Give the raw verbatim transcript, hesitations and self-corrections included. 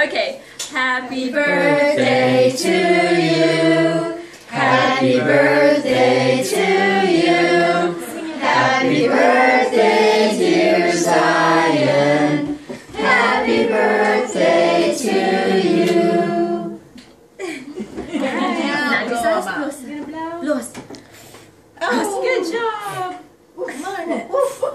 Okay. Happy birthday to you. Happy birthday to you. Happy birthday, dear Zion. Happy birthday to you. Now, this is close. Close. Oh, good job.